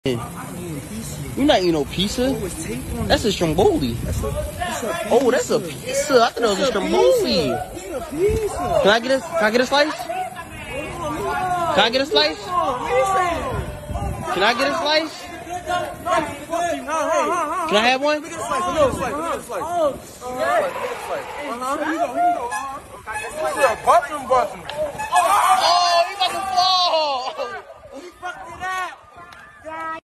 You're not eating no pizza. That's a stromboli. Oh, that's a pizza. I thought it was a stromboli. Can I get a slice? Can I get a slice? Can I get a slice? Can I have one? Here you go.